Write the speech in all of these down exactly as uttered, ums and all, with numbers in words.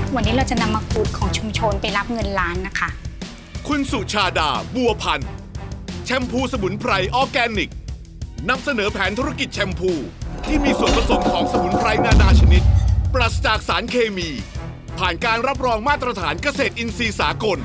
วันนี้เราจะนำมะกรูดของชุมชนไปรับเงินล้านนะคะคุณสุชาดาบัวพันธ์แชมพูสมุนไพรออร์แกนิกนำเสนอแผนธุรกิจแชมพูที่มีส่วนผสมของสมุนไพรนานาชนิดปราศจากสารเคมีผ่านการรับรองมาตรฐานเกษตรอินทรีย์สากล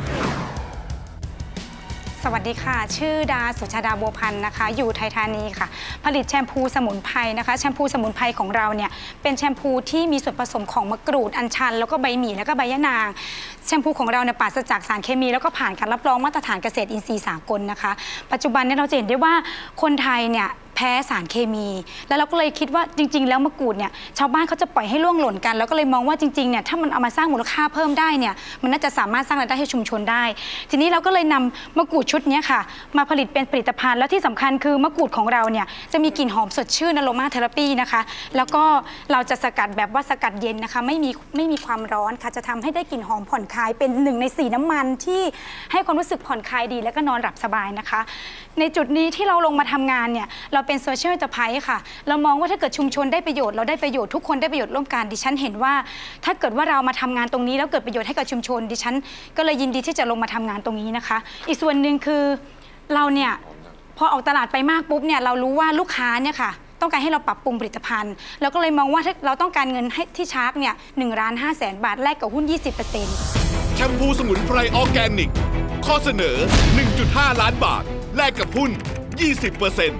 สวัสดีค่ะชื่อดาสุชาดาบัวพันธ์นะคะอยู่ไทยธานีค่ะผลิตแชมพูสมุนไพรนะคะแชมพูสมุนไพรของเราเนี่ยเป็นแชมพูที่มีส่วนผสมของมะกรูดอัญชันแล้วก็ใบหมี่แล้วก็ใบยะนางแชมพูของเราเนี่ยปราศจากสารเคมีแล้วก็ผ่านการรับรองมาตรฐานเกษตรอินทรีย์สากลนะคะปัจจุบันนี้เราจะเห็นได้ว่าคนไทยเนี่ยแพ้สารเคมีแล้วเราก็เลยคิดว่าจริงๆแล้วมะกรูดเนี่ยชาวบ้านเขาจะปล่อยให้ร่วงหล่นกันแล้วก็เลยมองว่าจริงๆเนี่ยถ้ามันเอามาสร้างมูลค่าเพิ่มได้เนี่ยมันน่าจะสามารถสร้างรายได้ให้ชุมชนได้ทีนี้เราก็เลยนำมะกรูดชุดนี้ค่ะมาผลิตเป็นผลิตภัณฑ์แล้วที่สำคัญคือมะกรูดของเราเนี่ยจะมีกลิ่นหอมสดชื่นอโรมาเทอราปีนะคะแล้วก็เราจะสกัดแบบว่าสกัดเย็นนะคะไม่มีไม่มีความร้อนค่ะจะทำให้ได้กลิ่นหอมผ่อนคลายเป็นหนึ่งในสีน้ำมันที่ให้ความรู้สึกผ่อนคลายดีแล้วก็นอนหลับสบายนะคะในจุดนี้ที่เราลงมาทำงานเนี่ยเราเป็นโซเชียลเอ็นเตอร์ไพรส์ค่ะเรามองว่าถ้าเกิดชุมชนได้ประโยชน์เราได้ประโยชน์ทุกคนได้ประโยชน์ร่วมกันดิฉันเห็นว่าถ้าเกิดว่าเรามาทำงานตรงนี้แล้วเกิดประโยชน์ให้กับชุมชนดิฉันก็เลยยินดีที่จะลงมาทำงานตรงนี้นะคะอีกส่วนหนึ่งคือเราเนี่ยพอออกตลาดไปมากปุ๊บเนี่ยเรารู้ว่าลูกค้าเนี่ยค่ะต้องการให้เราปรับปรุงผลิตภัณฑ์เราก็เลยมองว่าถ้าเราต้องการเงินให้ที่ชาร์กเนี่ยหนึ่งล้านห้าแสนบาทแลกกับหุ้น ยี่สิบเปอร์เซ็นต์แชมพูสมุนไพรออร์แกนิกข้อเสนอ หนึ่งจุดห้า ล้านบาทแลกกับหุ้น ยี่สิบเปอร์เซ็นต์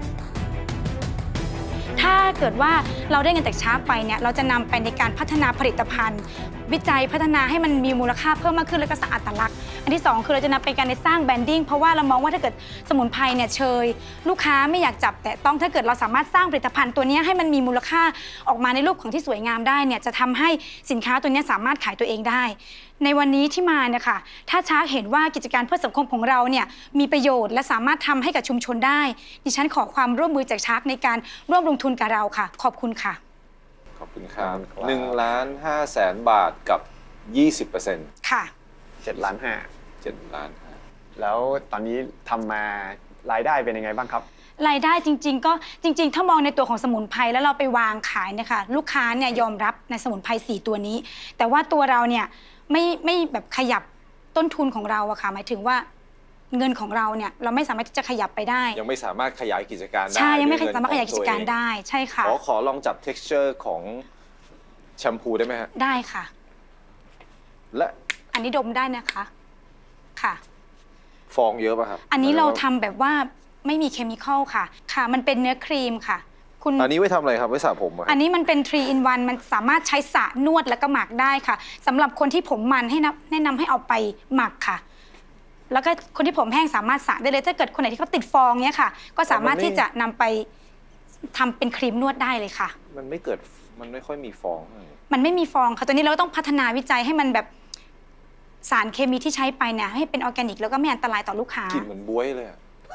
ถ้าเกิดว่าเราได้เงินจากชาร์กไปเนี่ยเราจะนำไปในการพัฒนาผลิตภัณฑ์วิจัยพัฒนาให้มันมีมูลค่าเพิ่มมากขึ้นและก็สะอาดตลักษณ์อันที่สองคือเราจะนำไปการในสร้างแบรนดิ้งเพราะว่าเรามองว่าถ้าเกิดสมุนไพรเนี่ยเชยลูกค้าไม่อยากจับแต่ต้องถ้าเกิดเราสามารถสร้างผลิตภัณฑ์ตัวนี้ให้มันมีมูลค่าออกมาในรูปของที่สวยงามได้เนี่ยจะทำให้สินค้าตัวนี้สามารถขายตัวเองได้ในวันนี้ที่มาเนี่ยค่ะถ้าชาร์กเห็นว่ากิจการเพื่อสังคมของเราเนี่ยมีประโยชน์และสามารถทำให้กับชุมชนได้ดิฉันขอความร่วมมือจากชาร์กในการร่วมลงทุนกับเราค่ะขอบคุณค่ะขอบคุณครับหนึ่งล้านห้าแสนบาทกับยี่สิบเปอร์เซ็นต์ค่ะเจ็ดล้านห้าเจ็ดล้านห้าแล้วตอนนี้ทำมารายได้เป็นยังไงบ้างครับรายได้จริงๆก็จริงๆถ้ามองในตัวของสมุนไพรแล้วเราไปวางขายเนี่ยค่ะลูกค้าเนี่ยยอมรับในสมุนไพรสี่ตัวนี้แต่ว่าตัวเราเนี่ยไม่ไม่แบบขยับต้นทุนของเราอะค่ะหมายถึงว่าเงินของเราเนี่ยเราไม่สามารถที่จะขยับไปได้ยังไม่สามารถขยายกิจการได้ใช่ยังไม่สามารถขยายกิจการได้ใช่ค่ะขอขอลองจับ texture ของแชมพูได้ไหมฮะได้ค่ะและอันนี้ดมได้นะคะค่ะฟองเยอะป่ะครับอันนี้เราทำแบบว่าไม่มีเคมีคอลค่ะค่ะมันเป็นเนื้อครีมค่ะคุณอันนี้ไว้ทำอะไรครับไว้สระผมอันนี้มันเป็น ทรี อิน วัน มันสามารถใช้สระนวดแล้วก็หมักได้ค่ะสำหรับคนที่ผมมันให้แนะนำให้เอาไปหมักค่ะแล้วก็คนที่ผมแห้งสามารถสระได้เลยถ้าเกิดคนไหนที่เขาติดฟองเนี้ยค่ะก็สามารถที่จะนำไปทำเป็นครีมนวดได้เลยค่ะมันไม่เกิดมันไม่ค่อยมีฟองมันไม่มีฟองค่ะตัวนี้เราต้องพัฒนาวิจัยให้มันแบบสารเคมีที่ใช้ไปเนี่ยให้เป็นออร์แกนิกแล้วก็ไม่อันตรายต่อลูกค้ากลิ่นเหมือนบ๊วยเลย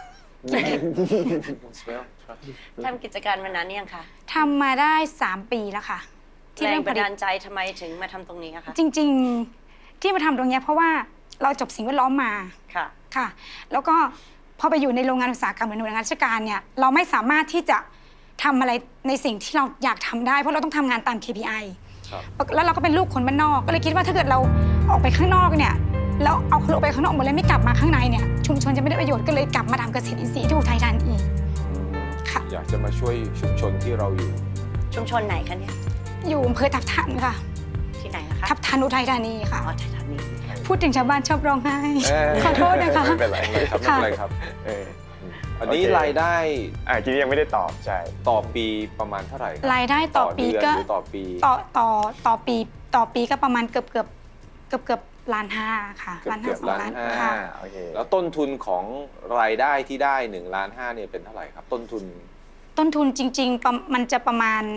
ทำกิจการมานานยังคะทำมาได้สามปีแล้วค่ะที่แรงบันดาลใจทำไมถึงมาทำตรงนี้คะจริงๆที่มาทำตรงนี้เพราะว่าเราจบสิ่งแวดล้อมมาค่ะค่ะแล้วก็พอไปอยู่ในโรงงานอุตสาหกรรมหรือหน่วยงานราชการเนี่ยเราไม่สามารถที่จะทำอะไรในสิ่งที่เราอยากทำได้เพราะเราต้องทำงานตาม เค พี ไอ แล้วเราก็เป็นลูกคนบ้านนอกก็เลยคิดว่าถ้าเกิดเราออกไปข้างนอกเนี่ยแล้วเอาคนออกไปข้างนอกหมดเลยไม่กลับมาข้างในเนี่ยชุมชนจะไม่ได้ประโยชน์ก็เลยกลับมาทำเกษตรอินทรีย์ที่อุทัยธานีค่ะอยากจะมาช่วยชุมชนที่เราอยู่ชุมชนไหนคะเนี่ยอยู่อำเภอทับทันค่ะที่ไหนนะคะทับทันอุทัยธานีค่ะอุทัยธานีพูดถึงชาวบ้านชอบร้องไห้ขอโทษนะคะไม่เป็นไรครับไม่เป็นไรครับอันนี้รายได้อ่าทีนี้ยังไม่ได้ตอบใช่ต่อปีประมาณเท่าไหร่รายได้ต่อปีก็ต่อปีต่อต่อต่อปีต่อปีก็ประมาณเกือบเกือบเกือบเกือบล้านห้าค่ะล้านห้าสองล้านห้าโอเคแล้วต้นทุนของรายได้ที่ได้หนึ่งล้านห้าเนี่ยเป็นเท่าไหร่ครับต้นทุนต้นทุนจริงๆมันจะประมาณ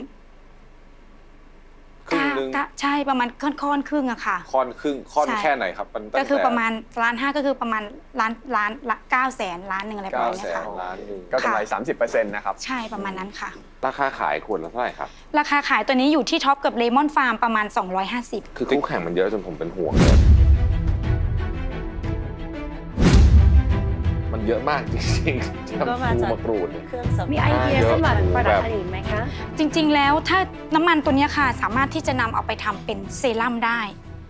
ครึ่งนึงใช่ประมาณค่อนค่อนครึ่งอะค่ะค่อนครึ่งค่อนแค่ไหนครับก็คือประมาณล้านห้าก็คือประมาณล้านล้านละเก้าแสนล้านหนึ่งอะไรประมาณนี้ค่ะล้านหนึ่งก็กำไรสามสิบเปอร์เซ็นต์นะครับใช่ประมาณนั้นค่ะราคาขายขวดละเท่าไหร่ครับราคาขายตัวนี้อยู่ที่ท็อปกับเลมอนฟาร์มประมาณสองร้อยห้าสิบคือคู่แข่งมันเยอะจนผมเป็นห่วงเลยมันเยอะมากจริงๆที่ทำคูมะกรูดมีไอเดียสำหรับประดับอื่นไหมคะจริงๆแล้วถ้าน้ำมันตัวนี้ค่ะสามารถที่จะนำเอาไปทำเป็นเซรั่มได้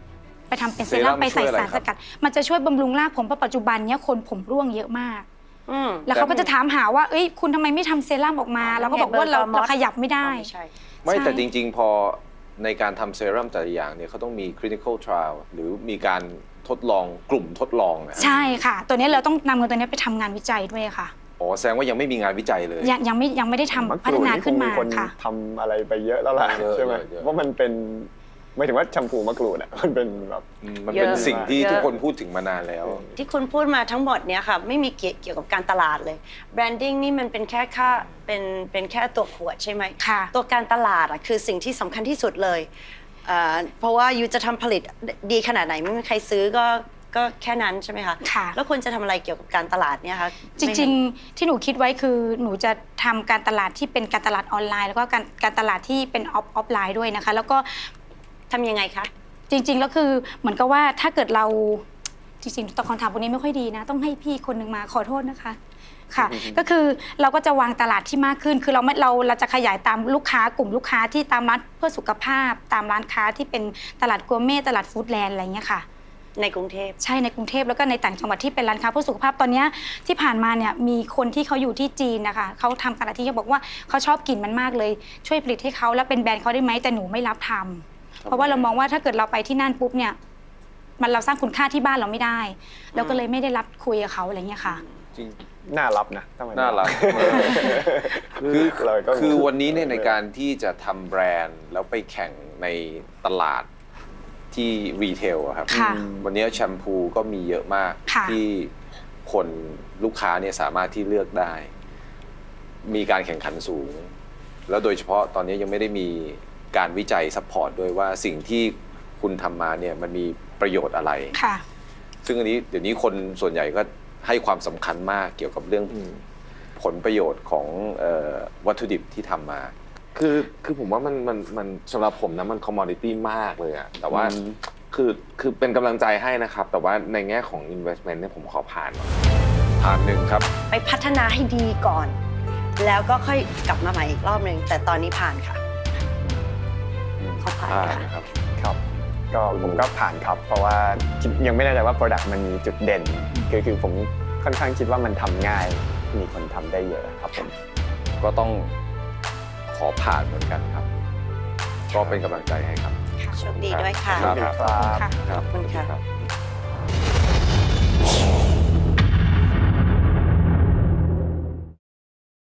ไปทำเป็นเซรั่มไปใส่สารสกัดมันจะช่วยบำรุงรากผมเพราะปัจจุบันเนี้ยคนผมร่วงเยอะมากแล้วเขาก็จะถามหาว่าเอ้ยคุณทำไมไม่ทำเซรั่มออกมาเราก็บอกว่าเราเราขยับไม่ได้ไม่แต่จริงๆพอในการทำเซรั่มแต่ละอย่างเนี่ยเขาต้องมี clinical trial หรือมีการทดลองกลุ่มทดลองใช่ค่ะตัวนี้เราต้องนำเงินตัวนี้ไปทำงานวิจัยด้วยค่ะอ๋อแสดงว่ายังไม่มีงานวิจัยเลยยังยังไม่ยังไม่ได้ทำพัฒนาขึ้นมาค่ะทำอะไรไปเยอะแล้วล่ะใช่ไหมเพราะมันเป็นไม่ถึงว่าแชมพูมะกรูดอ่ะมันเป็นแบบมันเป็นสิ่งที่ทุกคนพูดถึงมานานแล้วที่คุณพูดมาทั้งหมดเนี้ยค่ะไม่มีเกี่ยวกับการตลาดเลยแบรนดิ้งนี่มันเป็นแค่ค่าเป็นเป็นแค่ตัวขวดใช่ไหมตัวการตลาดอ่ะคือสิ่งที่สำคัญที่สุดเลยเพราะว่ายูจะทำผลิตดีขนาดไหนไม่มีใครซื้อก็ก็แค่นั้นใช่ไหมคะค่ะแล้วคุณจะทำอะไรเกี่ยวกับการตลาดเนี่ยคะจริงๆที่หนูคิดไว้คือหนูจะทำการตลาดที่เป็นการตลาดออนไลน์แล้วก็การการตลาดที่เป็นออฟออฟไลน์ด้วยนะคะแล้วก็ทำยังไงคะจริงๆแล้วคือเหมือนกับว่าถ้าเกิดเราจริงๆตอบคำถามพวกนี้ไม่ค่อยดีนะต้องให้พี่คนหนึ่งมาขอโทษนะคะค่ะก็คือเราก็จะวางตลาดที่มากขึ้นคือเราไม่เราเราจะขยายตามลูกค้ากลุ่มลูกค้าที่ตามร้านเพื่อสุขภาพตามร้านค้าที่เป็นตลาดกัวเม่ตลาดฟู้ดแลนด์อะไรเงี้ยค่ะในกรุงเทพใช่ในกรุงเทพแล้วก็ในต่างจังหวัดที่เป็นร้านค้าเพื่อสุขภาพตอนนี้ที่ผ่านมาเนี่ยมีคนที่เขาอยู่ที่จีนนะคะเขาทำการที่เขาบอกว่าเขาชอบกลิ่นมันมากเลยช่วยผลิตให้เขาแล้วเป็นแบรนด์เขาได้ไหมแต่หนูไม่รับทำเพราะว่าเรามองว่าถ้าเกิดเราไปที่นั่นปุ๊บเนี่ยมันเราสร้างคุณค่าที่บ้านเราไม่ได้เราก็เลยไม่ได้รับคุยกับเขาอะไรเงี้ยค่ะจริงน่ารับนะน่ารับคือคือวันนี้เนี่ยในการที่จะทำแบรนด์แล้วไปแข่งในตลาดที่รีเทลครับวันนี้แชมพูก็มีเยอะมากที่คนลูกค้าเนี่ยสามารถที่เลือกได้มีการแข่งขันสูงแล้วโดยเฉพาะตอนนี้ยังไม่ได้มีการวิจัยซัพพอร์ตด้วยว่าสิ่งที่คุณทำมาเนี่ยมันมีประโยชน์อะไรซึ่งอันนี้เดี๋ยวนี้คนส่วนใหญ่ก็ให้ความสำคัญมากเกี่ยวกับเรื่องผลประโยชน์ของวัตถุดิบที่ทำมาคือคือผมว่ามันมันมันสำหรับผมนะมันคอมมอดิตี้มากเลยอะแต่ว่าคือคือเป็นกำลังใจให้นะครับแต่ว่าในแง่ของ investment เนี่ยผมขอผ่านผ่านหนึ่งครับไปพัฒนาให้ดีก่อนแล้วก็ค่อยกลับมาใหม่อีกรอบหนึ่งแต่ตอนนี้ผ่านค่ะขอผ่านครับครับก็ผมก็ผ่านครับเพราะว่ายังไม่แน่ใจว่า product มันมีจุดเด่นคือคือผมค่อนข้างคิดว่ามันทำง่ายมีคนทำได้เยอะครับผมก็ต้องขอผ่านเหมือนกันครับก็เป็นกำลังใจให้ครับโชคดีด้วยค่ะขอบคุณครับขอบคุณค่ะ